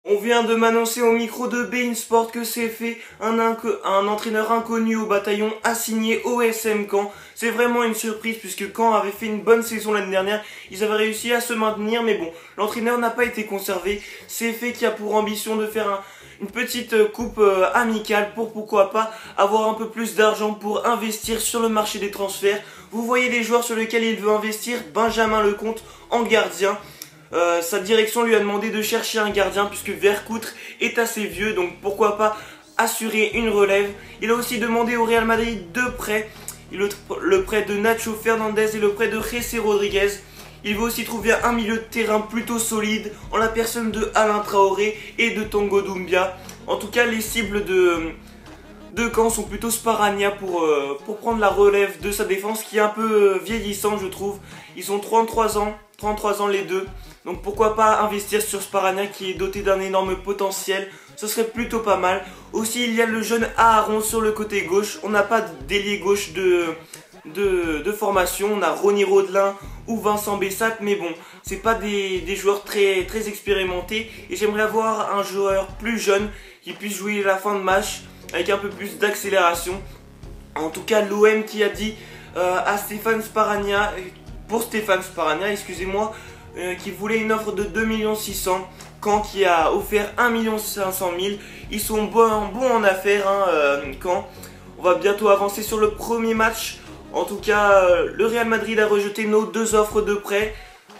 On vient de m'annoncer au micro de beIN Sport que c'est fait un entraîneur inconnu au bataillon assigné au SM Caen. C'est vraiment une surprise puisque Caen avait fait une bonne saison l'année dernière. Ils avaient réussi à se maintenir mais bon, l'entraîneur n'a pas été conservé. C'est fait qui a pour ambition de faire une petite coupe amicale pour pourquoi pas avoir un peu plus d'argent pour investir sur le marché des transferts. Vous voyez les joueurs sur lesquels il veut investir. Benjamin Lecomte en gardien. Sa direction lui a demandé de chercher un gardien puisque Vercoutre est assez vieux, donc pourquoi pas assurer une relève. Il a aussi demandé au Real Madrid deux prêts, le prêt de Nacho Fernandez et le prêt de Jessé Rodriguez. Il veut aussi trouver un milieu de terrain plutôt solide en la personne de Alain Traoré et de Tanguy Doumbia. En tout cas, les cibles de Caen sont plutôt Sparagna pour prendre la relève de sa défense qui est un peu vieillissante, je trouve. Ils ont 33 ans les deux. Donc pourquoi pas investir sur Sparagna qui est doté d'un énorme potentiel. Ce serait plutôt pas mal. Aussi il y a le jeune Aaron sur le côté gauche. On n'a pas d'ailier gauche de formation. On a Ronny Rodelin ou Vincent Bessat. Mais bon, c'est pas des joueurs très expérimentés. Et j'aimerais avoir un joueur plus jeune qui puisse jouer la fin de match avec un peu plus d'accélération. En tout cas l'OM qui a dit à Stéphane Sparagna, pour Stéphane Sparagna, excusez-moi, qui voulait une offre de 2 600 000, Caen qui a offert 1 500 000. Ils sont bons en affaires, Caen. On va bientôt avancer sur le premier match. En tout cas, le Real Madrid a rejeté nos deux offres de prêt.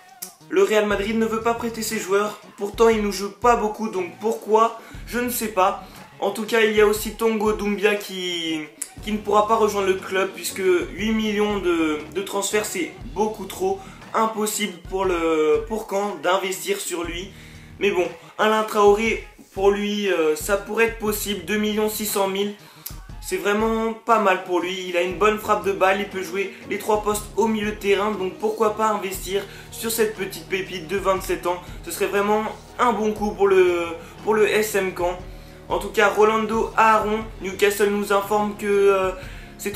Le Real Madrid ne veut pas prêter ses joueurs. Pourtant, il ne joue pas beaucoup, donc pourquoi? Je ne sais pas. En tout cas, il y a aussi Tanguy Doumbia qui ne pourra pas rejoindre le club puisque 8 millions de transferts, c'est beaucoup trop. Impossible pour Caen d'investir sur lui. Mais bon, Alain Traoré, pour lui, ça pourrait être possible. 2 600 000, c'est vraiment pas mal pour lui. Il a une bonne frappe de balle, il peut jouer les 3 postes au milieu de terrain. Donc pourquoi pas investir sur cette petite pépite de 27 ans. Ce serait vraiment un bon coup pour le SM Caen. En tout cas, Rolando Aaron, Newcastle nous informe que c'est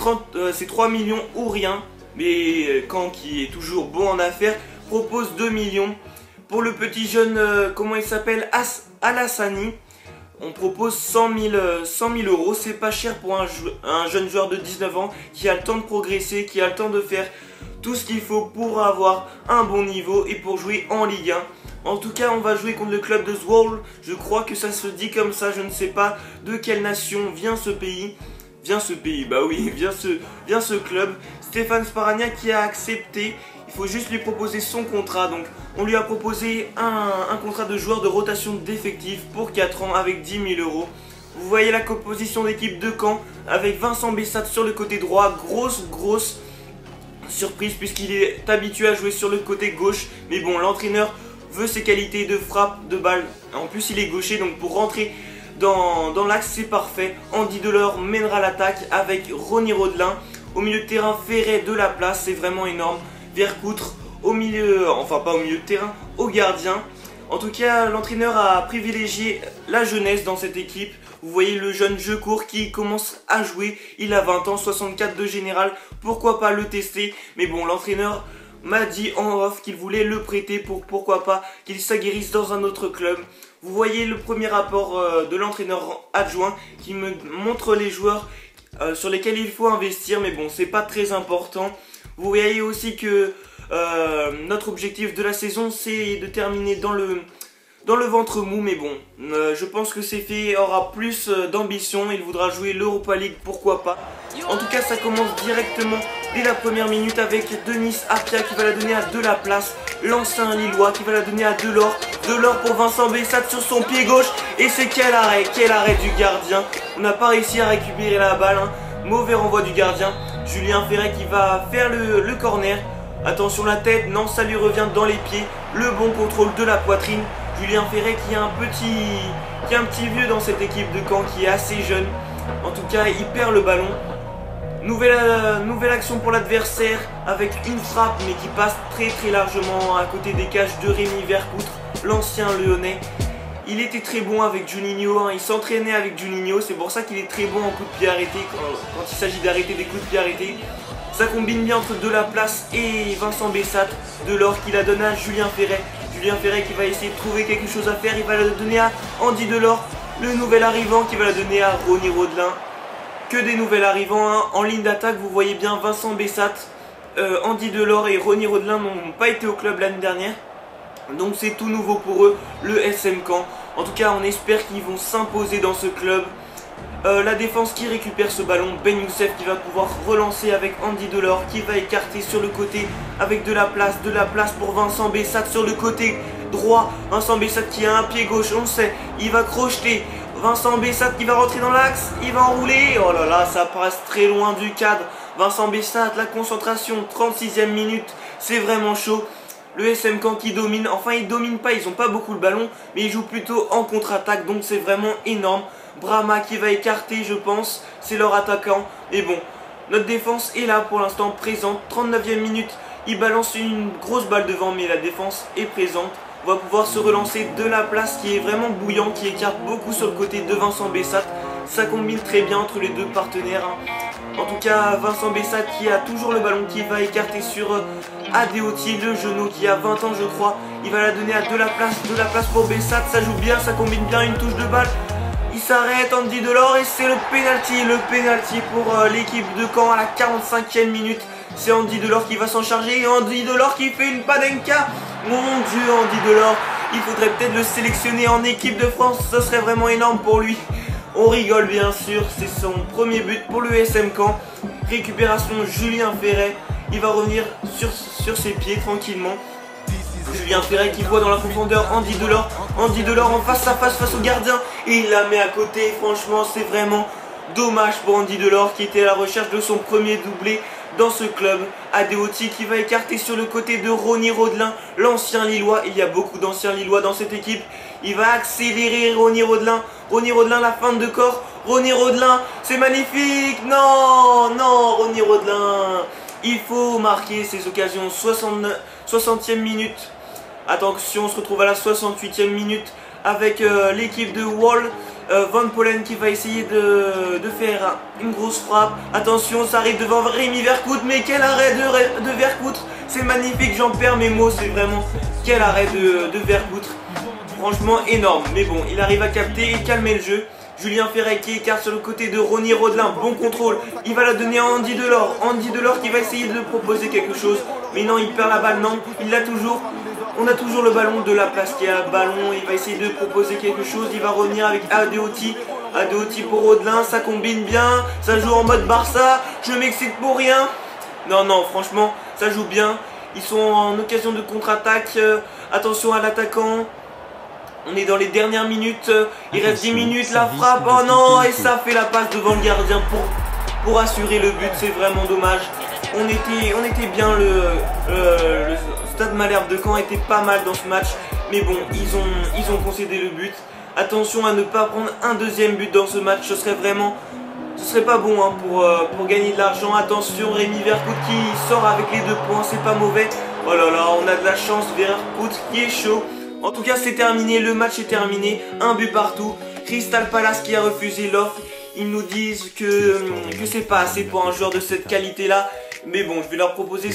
3 millions ou rien. Mais Caen, qui est toujours bon en affaires, propose 2 millions. Pour le petit jeune, comment il s'appelle, Alassani, on propose 100 000 euros. C'est pas cher pour un jeune joueur de 19 ans qui a le temps de progresser, qui a le temps de faire tout ce qu'il faut pour avoir un bon niveau et pour jouer en Ligue 1. En tout cas, on va jouer contre le club de Zwolle. Je crois que ça se dit comme ça. Je ne sais pas de quelle nation vient ce pays. Bah oui, vient ce club. Stéphane Sparagna qui a accepté. Il faut juste lui proposer son contrat. Donc on lui a proposé un contrat de joueur de rotation d'effectifs pour 4 ans avec 10 000 euros. Vous voyez la composition d'équipe de Caen avec Vincent Bessat sur le côté droit. Grosse surprise puisqu'il est habitué à jouer sur le côté gauche. Mais bon, l'entraîneur veut ses qualités de frappe, de balle. En plus il est gaucher, donc pour rentrer dans l'axe c'est parfait. Andy Delors mènera l'attaque avec Ronny Rodelin. Au milieu de terrain, Ferret de la place, c'est vraiment énorme. Vercoutre au milieu, enfin pas au milieu de terrain, au gardien. En tout cas, l'entraîneur a privilégié la jeunesse dans cette équipe. Vous voyez le jeune Jecourt qui commence à jouer. Il a 20 ans, 64 de général. Pourquoi pas le tester? Mais bon, l'entraîneur m'a dit en off qu'il voulait le prêter pour pourquoi pas qu'il s'aguerrisse dans un autre club. Vous voyez le premier rapport de l'entraîneur adjoint qui me montre les joueurs sur lesquels il faut investir, mais bon, c'est pas très important. Vous voyez aussi que notre objectif de la saison, c'est de terminer dans le ventre mou, mais bon, je pense que c'est fait, aura plus d'ambition, il voudra jouer l'Europa League, pourquoi pas. En tout cas, ça commence directement dès la première minute avec Denis Apia qui va la donner à De La Place, l'ancien Lillois qui va la donner à Delors. Delors pour Vincent Bessat sur son pied gauche, et c'est quel arrêt du gardien. On n'a pas réussi à récupérer la balle, hein. Mauvais renvoi du gardien. Julien Ferret qui va faire le corner. Attention la tête, non, ça lui revient dans les pieds. Le bon contrôle de la poitrine. Julien Ferret qui est un petit vieux dans cette équipe de Caen, qui est assez jeune. En tout cas, il perd le ballon. Nouvelle action pour l'adversaire avec une frappe mais qui passe très largement à côté des cages de Rémi Vercoutre, l'ancien lyonnais. Il était très bon avec Juninho, hein. Il s'entraînait avec Juninho, c'est pour ça qu'il est très bon en coup de pied arrêté quand il s'agit d'arrêter des coups de pied arrêtés. Ça combine bien entre De La Place et Vincent Bessat. Delors qui la donne à Julien Ferret. Julien Ferret qui va essayer de trouver quelque chose à faire. Il va la donner à Andy Delors, le nouvel arrivant, qui va la donner à Ronny Rodelin. Que des nouvelles arrivants, hein. En ligne d'attaque, vous voyez bien Vincent Bessat, Andy Delors et Ronny Rodelin n'ont pas été au club l'année dernière. Donc c'est tout nouveau pour eux, le SM Caen. En tout cas, on espère qu'ils vont s'imposer dans ce club. La défense qui récupère ce ballon, Ben Youssef qui va pouvoir relancer avec Andy Delors, qui va écarter sur le côté avec de la place pour Vincent Bessat sur le côté droit. Vincent Bessat qui a un pied gauche, on le sait, il va crocheter. Vincent Bessat qui va rentrer dans l'axe, il va enrouler. Oh là là, ça passe très loin du cadre. Vincent Bessat, la concentration, 36e minute, c'est vraiment chaud. Le SM Caen qui domine, enfin ils dominent pas, ils ont pas beaucoup le ballon, mais ils jouent plutôt en contre-attaque, donc c'est vraiment énorme. Brahma qui va écarter, je pense, c'est leur attaquant. Et bon, notre défense est là pour l'instant, présente. 39e minute, il balance une grosse balle devant, mais la défense est présente. On va pouvoir se relancer de la place qui est vraiment bouillant, qui écarte beaucoup sur le côté de Vincent Bessat. Ça combine très bien entre les deux partenaires, hein. En tout cas, Vincent Bessat qui a toujours le ballon, qui va écarter sur Adeoti, le genou qui a 20 ans je crois. Il va la donner à de la place pour Bessat. Ça joue bien, ça combine bien, une touche de balle. Il s'arrête, Andy Delors, et c'est le penalty pour l'équipe de Caen à la 45e minute. C'est Andy Delors qui va s'en charger, et Andy Delors qui fait une panenka. Mon Dieu, Andy Delors, il faudrait peut-être le sélectionner en équipe de France, ce serait vraiment énorme pour lui. On rigole bien sûr, c'est son premier but pour le SM Caen. Récupération Julien Ferret, il va revenir sur ses pieds tranquillement. Julien Ferret qui voit dans la profondeur Andy Delors en face à face au gardien et il la met à côté. Franchement c'est vraiment dommage pour Andy Delors qui était à la recherche de son premier doublé dans ce club. Adeoti qui va écarter sur le côté de Ronny Rodelin, l'ancien Lillois. Il y a beaucoup d'anciens Lillois dans cette équipe. Il va accélérer Ronny Rodelin. Ronny Rodelin, la feinte de corps. Ronny Rodelin, c'est magnifique. Non, non, Ronny Rodelin. Il faut marquer ces occasions. 60e minute. Attention, on se retrouve à la 68e minute avec l'équipe de Wall. Van Polen qui va essayer de faire une grosse frappe. Attention, ça arrive devant Rémi Vercoute. Mais quel arrêt de Vercoute. C'est magnifique, j'en perds mes mots. C'est vraiment quel arrêt de Vercoute. Franchement énorme. Mais bon, il arrive à capter et calmer le jeu. Julien Ferret qui écarte sur le côté de Ronny Rodelin. Bon contrôle. Il va la donner à Andy Delors. Andy Delors qui va essayer de proposer quelque chose. Mais non, il perd la balle. Non, il l'a toujours. On a toujours le ballon de la place qui a le ballon. Il va essayer de proposer quelque chose. Il va revenir avec Adeoti. Adeoti pour Rodelin. Ça combine bien. Ça joue en mode Barça. Je m'excite pour rien. Non, non, franchement, ça joue bien. Ils sont en occasion de contre-attaque. Attention à l'attaquant. On est dans les dernières minutes. Il reste 10 minutes. La frappe. Oh non. Et ça fait la passe devant le gardien pour assurer le but. C'est vraiment dommage. On était bien. Le Stade Malherbe de Caen était pas mal dans ce match. Mais bon, ils ont concédé le but. Attention à ne pas prendre un deuxième but dans ce match. Ce serait pas bon hein, pour gagner de l'argent. Attention, Rémi Vercoute qui sort avec les 2 points. C'est pas mauvais. Oh là là, on a de la chance. Vercoute qui est chaud. En tout cas, c'est terminé. Le match est terminé. Un but partout. Crystal Palace qui a refusé l'offre. Ils nous disent que c'est pas assez pour un joueur de cette qualité-là. Mais bon, je vais leur proposer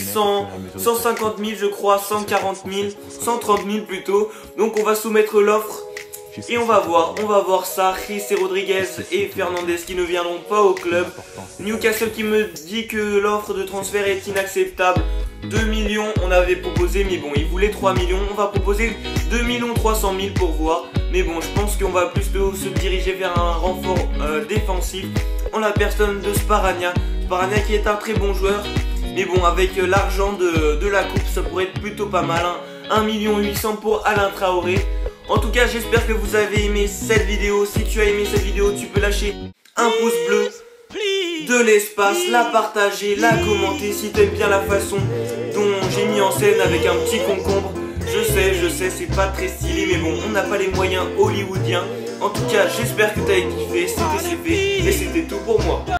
150 000, je crois, 140 000, 130 000 plutôt. Donc on va soumettre l'offre et on va voir ça. Chris et Rodriguez et Fernandez qui ne viendront pas au club. Newcastle qui me dit que l'offre de transfert est inacceptable. 2 millions on avait proposé, mais bon, ils voulaient 3 millions. On va proposer 2 300 000 pour voir. Mais bon, je pense qu'on va plutôt se diriger vers un renfort défensif en la personne de Sparagna. Sparagna qui est un très bon joueur. Mais bon, avec l'argent de la coupe, ça pourrait être plutôt pas mal. Hein. 1 800 000 pour Alain Traoré. En tout cas, j'espère que vous avez aimé cette vidéo. Si tu as aimé cette vidéo, tu peux lâcher un pouce bleu, de l'espace, la partager, la commenter si tu aimes bien la façon dont j'ai mis en scène avec un petit concombre. Je sais, c'est pas très stylé, mais bon, on n'a pas les moyens hollywoodiens. En tout cas, j'espère que tu as kiffé, c'était CP, et c'était tout pour moi.